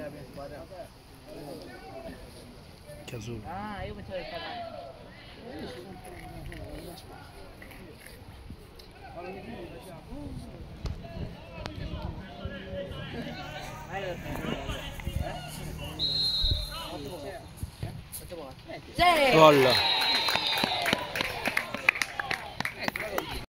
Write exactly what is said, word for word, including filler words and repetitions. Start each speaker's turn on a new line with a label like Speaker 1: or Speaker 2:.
Speaker 1: prima squadra.
Speaker 2: Casulo.
Speaker 1: Ah, io pensavo che stava. Gol.